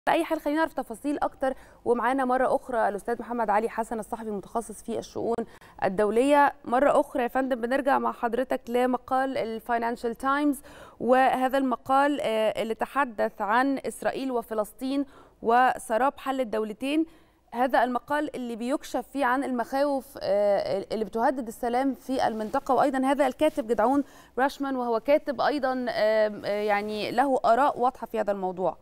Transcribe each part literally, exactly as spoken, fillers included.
على أي حال خلينا نعرف تفاصيل أكتر، ومعانا مرة أخرى الأستاذ محمد علي حسن الصحفي المتخصص في الشؤون الدولية. مرة أخرى يا فندم بنرجع مع حضرتك لمقال الفاينانشال تايمز، وهذا المقال اللي تحدث عن إسرائيل وفلسطين وسراب حل الدولتين. هذا المقال اللي بيكشف فيه عن المخاوف اللي بتهدد السلام في المنطقة، وأيضا هذا الكاتب جدعون راشمان وهو كاتب أيضا يعني له آراء واضحة في هذا الموضوع.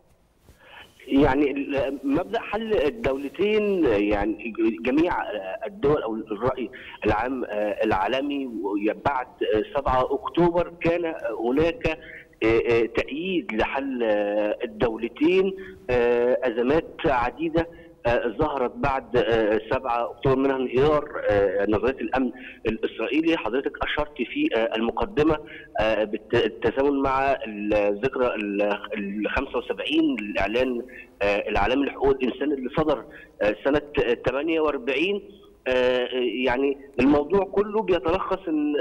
يعني مبدأ حل الدولتين، يعني جميع الدول أو الرأي العام العالمي بعد سبعة أكتوبر كان هناك تأييد لحل الدولتين. أزمات عديدة ظهرت بعد سبعة أكتوبر، منها انهيار نظرية الأمن الإسرائيلي. حضرتك أشرت في المقدمة بالتزامن مع الذكرى ال خمسة وسبعين للإعلان العالمي لحقوق الإنسان اللي صدر سنة ثمانية وأربعين. يعني الموضوع كله بيتلخص ان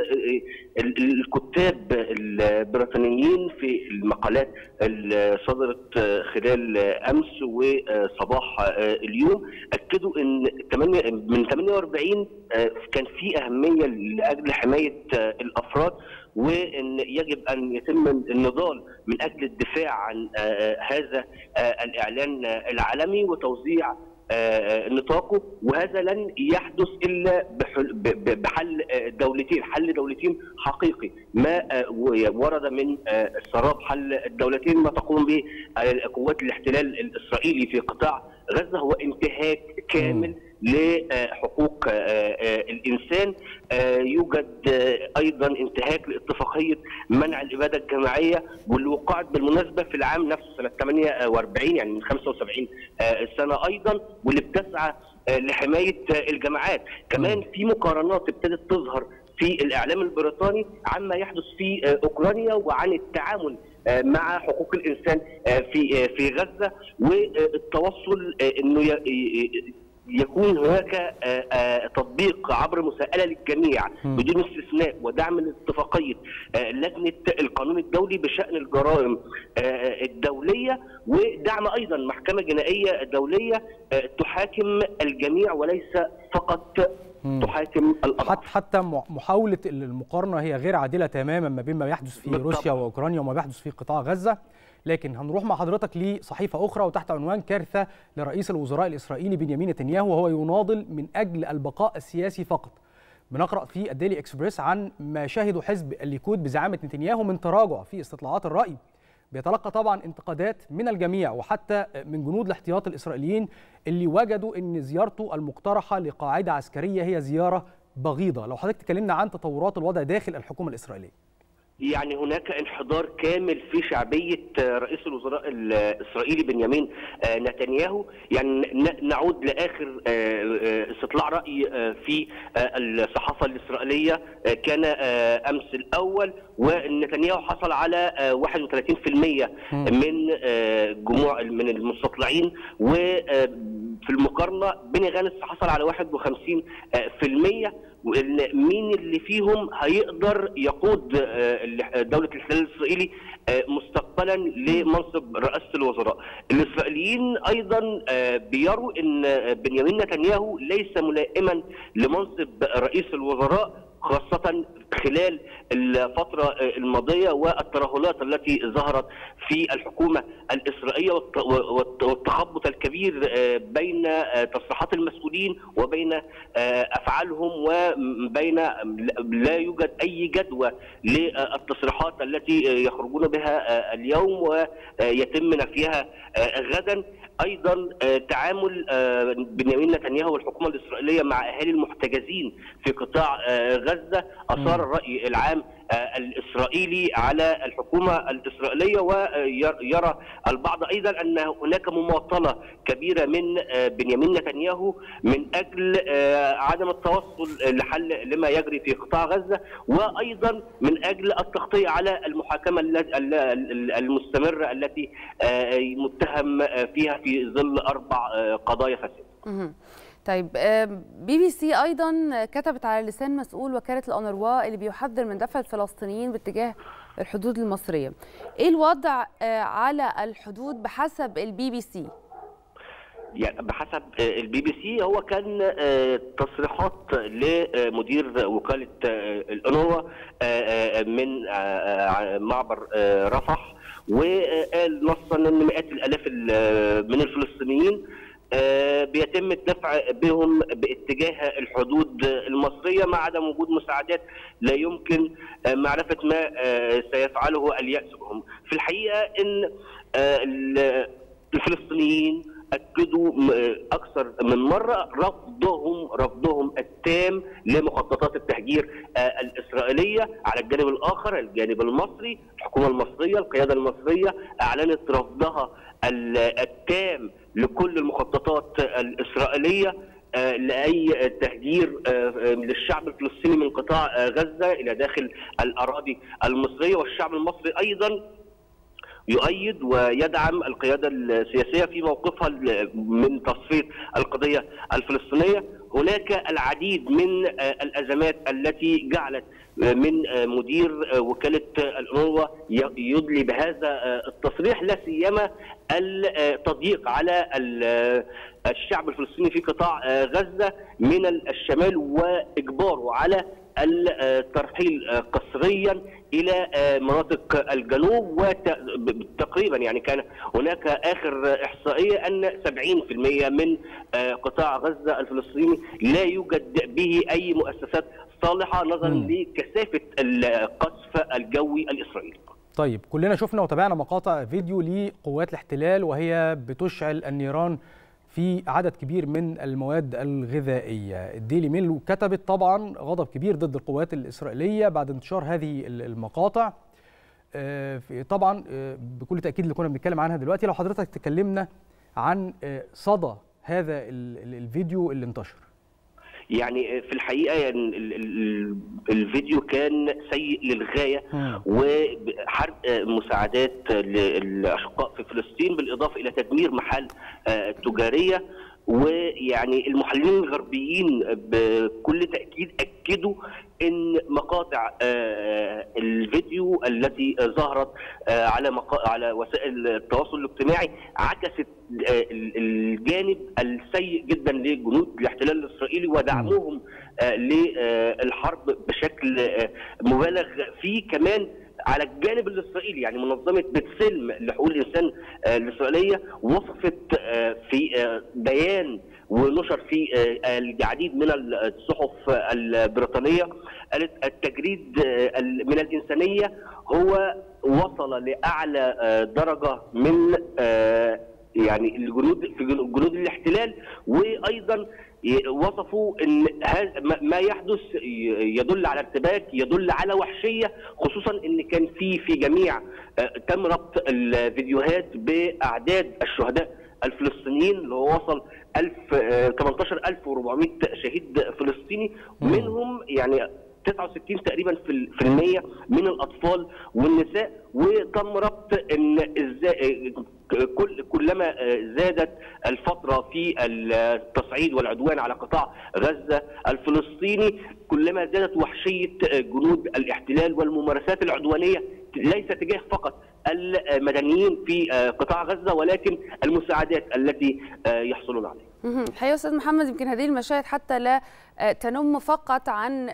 الكتاب البريطانيين في المقالات اللي صدرت خلال امس وصباح اليوم اكدوا ان من ثمانية وأربعين كان في اهميه لاجل حمايه الافراد، وان يجب ان يتم النضال من اجل الدفاع عن هذا الاعلان العالمي وتوزيع نطاقه، وهذا لن يحدث الا بحل دولتين، حل دولتين حقيقي. ما ورد من سراب حل الدولتين ما تقوم به قوات الاحتلال الاسرائيلي في قطاع غزه هو انتهاك كامل لحقوق الانسان. يوجد ايضا انتهاك لاتفاقيه منع الاباده الجماعيه، واللي وقعت بالمناسبه في العام نفسه سنه ثمانية وأربعين، يعني من خمسة وسبعين سنه ايضا، واللي بتسعى لحمايه الجماعات. كمان في مقارنات ابتدت تظهر في الاعلام البريطاني عما يحدث في اوكرانيا وعن التعامل مع حقوق الانسان في في غزه، والتوصل انه يكون هناك تطبيق عبر مساءلة للجميع بدون استثناء، ودعم لاتفاقية لجنة القانون الدولي بشأن الجرائم الدولية، ودعم أيضا محكمة جنائية دولية تحاكم الجميع وليس فقط تحاكم الأضعاف. حتى محاولة المقارنة هي غير عادلة تماما ما بين ما يحدث في بالطبع. روسيا وأوكرانيا وما يحدث في قطاع غزة. لكن هنروح مع حضرتك لصحيفة أخرى وتحت عنوان كارثة لرئيس الوزراء الإسرائيلي بنيامين نتنياهو وهو يناضل من أجل البقاء السياسي فقط. بنقرأ في الديلي إكسبريس عن ما شهده حزب الليكود بزعامة نتنياهو من تراجع في استطلاعات الرأي. بيتلقى طبعا انتقادات من الجميع وحتى من جنود الاحتياط الإسرائيليين اللي وجدوا أن زيارته المقترحة لقاعدة عسكرية هي زيارة بغيضة. لو حضرتك تكلمنا عن تطورات الوضع داخل الحكومة الإسرائيلية. يعني هناك انحدار كامل في شعبية رئيس الوزراء الإسرائيلي بنيامين نتنياهو. يعني نعود لآخر استطلاع رأي في الصحافة الإسرائيلية كان أمس الأول، ونتنياهو حصل على واحد وثلاثين بالمئة من جموع من المستطلعين، وفي المقارنة بني غانتس حصل على واحد وخمسين بالمئة. مين اللي فيهم هيقدر يقود دولة الاحتلال الإسرائيلي مستقبلا لمنصب رئاسة الوزراء؟ الإسرائيليين أيضا بيروا أن بنيامين نتنياهو ليس ملائما لمنصب رئيس الوزراء، خاصة خلال الفترة الماضية والترهلات التي ظهرت في الحكومة الإسرائيلية والتخبط الكبير بين تصريحات المسؤولين وبين أفعالهم، وبين لا يوجد أي جدوى للتصريحات التي يخرجون بها اليوم ويتم نفيها غدا. ايضا تعامل بنيامين نتنياهو والحكومه الاسرائيليه مع اهالي المحتجزين في قطاع غزه اثار الراي العام الاسرائيلي على الحكومه الاسرائيليه، ويرى البعض ايضا ان هناك مماطله كبيره من بنيامين نتنياهو من اجل عدم التوصل لحل لما يجري في قطاع غزه، وايضا من اجل التغطيه على المحاكمه المستمره التي متهم فيها في ظل اربع قضايا فساد. طيب بي بي سي ايضا كتبت على لسان مسؤول وكاله الأونروا اللي بيحذر من دفع الفلسطينيين باتجاه الحدود المصريه. ايه الوضع على الحدود بحسب البي بي سي؟ يعني بحسب البي بي سي هو كان تصريحات لمدير وكالة الأونروا من معبر رفح، وقال نصا ان مئات الالاف من الفلسطينيين بيتم الدفع بهم باتجاه الحدود المصريه مع عدم وجود مساعدات لا يمكن معرفه ما سيفعله اليأس بهم. في الحقيقه ان الفلسطينيين اكدوا اكثر من مره رفضهم رفضهم التام لمخططات التهجير الاسرائيليه. على الجانب الاخر الجانب المصري، الحكومه المصريه القياده المصريه اعلنت رفضها التام لكل المخططات الاسرائيليه لاي تهجير للشعب الفلسطيني من قطاع غزه الى داخل الاراضي المصريه. والشعب المصري ايضا يؤيد ويدعم القيادة السياسية في موقفها من تصفية القضية الفلسطينية. هناك العديد من الأزمات التي جعلت من مدير وكالة الأونروا يدلي بهذا التصريح، لا سيما التضييق على الشعب الفلسطيني في قطاع غزة من الشمال وإجباره على الترحيل قسريا الى مناطق الجنوب. وتقريبا يعني كان هناك اخر احصائيه ان سبعين بالمئة من قطاع غزه الفلسطيني لا يوجد به اي مؤسسات صالحه نظرا لكثافه القصف الجوي الاسرائيلي. طيب كلنا شفنا وتابعنا مقاطع فيديو لقوات الاحتلال وهي بتشعل النيران في عدد كبير من المواد الغذائية. الديلي ميل كتبت طبعا غضب كبير ضد القوات الإسرائيلية بعد انتشار هذه المقاطع. طبعا بكل تأكيد اللي كنا بنتكلم عنها دلوقتي، لو حضرتك تكلمنا عن صدى هذا الفيديو اللي انتشر. يعني في الحقيقه يعني الفيديو كان سيء للغايه، وحرق مساعدات للاشقاء في فلسطين بالاضافه الى تدمير محال تجاريه. ويعني المحللين الغربيين بكل تاكيد اكدوا ان مقاطع الفيديو التي ظهرت على على وسائل التواصل الاجتماعي عكست الجانب السيء جدا لجنود الاحتلال الاسرائيلي ودعمهم للحرب بشكل مبالغ فيه. كمان على الجانب الاسرائيلي يعني منظمه بتسلم لحقوق الانسان الاسرائيليه وصفت في بيان ونشر في العديد من الصحف البريطانيه، قالت التجريد من الانسانيه هو وصل لاعلى درجه من يعني الجنود في جنود الاحتلال. وايضا وصفوا ان ما يحدث يدل على ارتباك، يدل على وحشيه، خصوصا ان كان في في جميع تم ربط الفيديوهات باعداد الشهداء الفلسطينيين اللي هو وصل ثمانية عشر ألف وأربعمائة شهيد فلسطيني، منهم يعني تسعة وستين تقريبا في المية من الاطفال والنساء. وتم ربط ان ازاي كل كلما زادت الفتره في التصعيد والعدوان على قطاع غزه الفلسطيني كلما زادت وحشيه جنود الاحتلال والممارسات العدوانيه، ليس تجاه فقط المدنيين في قطاع غزه ولكن المساعدات التي يحصلون عليها. الحقيقه استاذ محمد يمكن هذه المشاهد حتى لا تنم فقط عن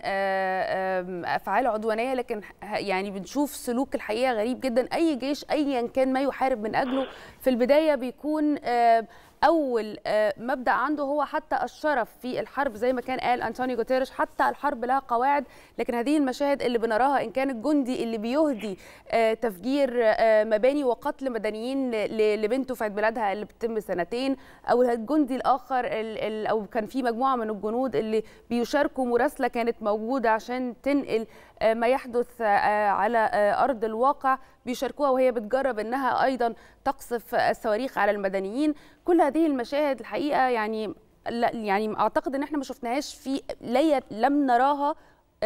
افعال عدوانيه، لكن يعني بنشوف سلوك الحقيقه غريب جدا. اي جيش ايا كان ما يحارب من اجله في البدايه بيكون اول مبدا عنده هو حتى الشرف في الحرب، زي ما كان قال أنطونيو غوتيريش حتى الحرب لها قواعد. لكن هذه المشاهد اللي بنراها ان كان الجندي اللي بيهدي تفجير مباني وقتل مدنيين لبنته في عيد ميلادها اللي بتتم سنتين، او الجندي الاخر او كان في مجموعه من الجنود اللي بيشاركوا مراسله كانت موجوده عشان تنقل ما يحدث على ارض الواقع، بيشاركوها وهي بتجرب انها ايضا تقصف الصواريخ على المدنيين. كل هذه المشاهد الحقيقه يعني يعني اعتقد ان احنا ما شفناهاش في لم نراها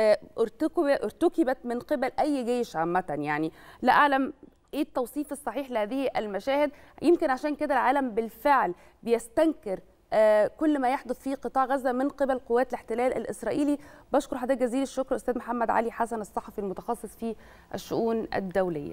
ارتكبت من قبل اي جيش عامه. يعني لا اعلم ايه التوصيف الصحيح لهذه المشاهد، يمكن عشان كده العالم بالفعل بيستنكر كل ما يحدث في قطاع غزة من قبل قوات الاحتلال الإسرائيلي. بشكر حضرتك جزيل الشكر أستاذ محمد علي حسن الصحفي المتخصص في الشؤون الدولية.